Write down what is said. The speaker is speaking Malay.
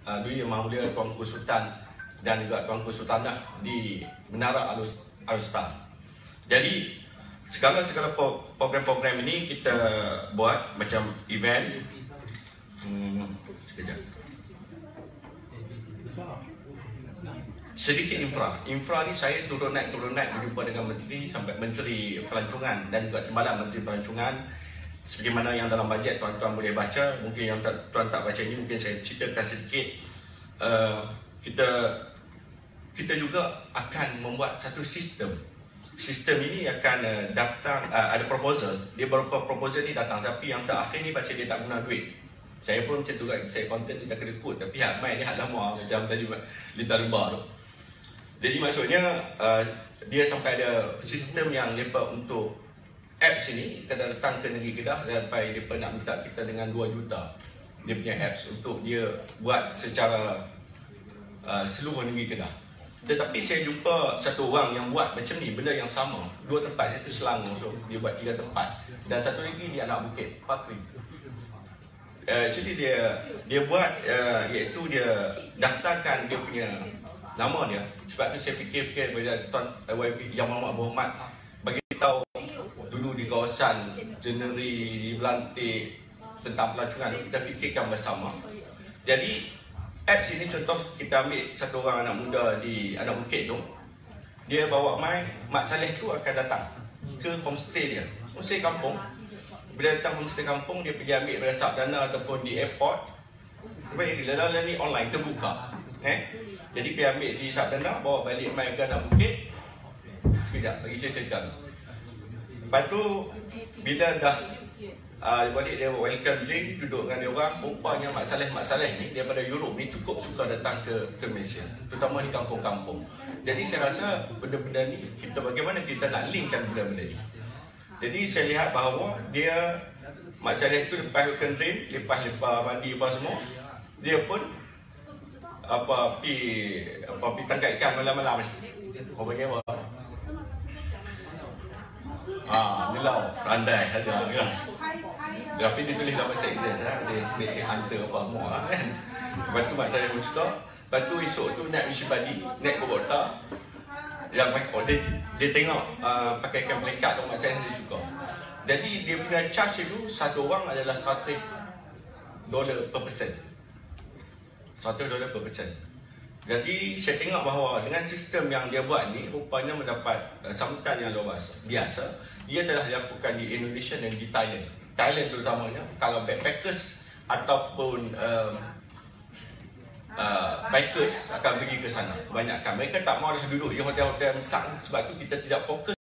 Dwi Yang Maha Mulia Tuanku Sultan dan juga Tuanku Sultanah di Menara Al-Star. Jadi segala program-program ini kita buat macam event. Sekejap. Sedikit infra ni saya turun naik berjumpa dengan menteri sampai menteri pelancongan dan juga timbalan menteri pelancongan. Seperti mana yang dalam bajet tuan-tuan boleh baca, mungkin yang tuan tak baca ini mungkin saya ceritakan sedikit. Kita juga akan membuat satu sistem. Sistem ini akan datang, ada proposal. Dia beberapa proposal ni datang, tapi yang terakhir ni pasal dia tak guna duit. Saya pun macam tu kan, saya konten dia tak kena kod, tapi hak main ni hak lama macam tadi Lita Lumba tu. Jadi maksudnya dia sampai ada sistem yang lepas untuk apps ini, kita datang ke negeri Kedah sampai dia nak minta kita dengan 2 juta dia punya apps untuk dia buat secara seluruh negeri Kedah. Tetapi saya jumpa satu orang yang buat macam ni, benda yang sama, 2 tempat, satu Selangor, so dia buat 3 tempat, dan satu lagi di Anak Bukit, Pakri. Jadi dia buat iaitu dia daftarkan dia punya nama dia. Sebab tu saya fikir bila Tuan YB Yang Muhammad Berhormat bagi tahu dulu di kawasan Jeneri, di Belantik tentang pelancongan, kita fikirkan bersama. Jadi apps ini contoh kita ambil satu orang anak muda di Anak Bukit tu, dia bawa Mak Saleh tu akan datang ke homestay dia, homestay kampung. Bila datang homestay kampung, dia pergi ambil resap dana ataupun di airport. Baik, lalu ni online terbuka. Jadi pergi ambil di Sabdana, bawa balik mai ke Anak Bukit. Sekejap, bagi saya cerita. Lepas tu, bila dah balik dia welcome drink, duduk dengan dia orang, rupanya Mak Saleh ni daripada Europe ni cukup suka datang ke Malaysia, terutama di kampung-kampung. Jadi saya rasa benda-benda ni, bagaimana kita nak linkkan benda-benda ni. Jadi saya lihat bahawa dia, Mak Saleh tu lepas welcome drink, lepas mandi apa semua, dia pun pi tangkap ikan malam-malam ni. Orang panggil apa? Nilau, pandai ada kan. Tapi dia tulis dalam bahasa Inggeris lah, dia snake hunter apa semua kan. Lepas tu Mak Saleh pun suka. Lepas tu esok tu naik Wisibadi, naik Bogota. Yang dia tengok pakaikan pelekat tu, Mak Saleh dia suka. Jadi dia punya charge itu satu orang adalah $100 per person. $100 per person. Jadi saya tengok bahawa dengan sistem yang dia buat ni rupanya mendapat sambutan yang luar biasa. Dia telah dilakukan di Indonesia dan di Thailand. Thailand terutamanya, kalau backpackers ataupun bikers akan pergi ke sana. Kebanyakan mereka tak mahu duduk di hotel-hotel besar sebab tu kita tidak fokus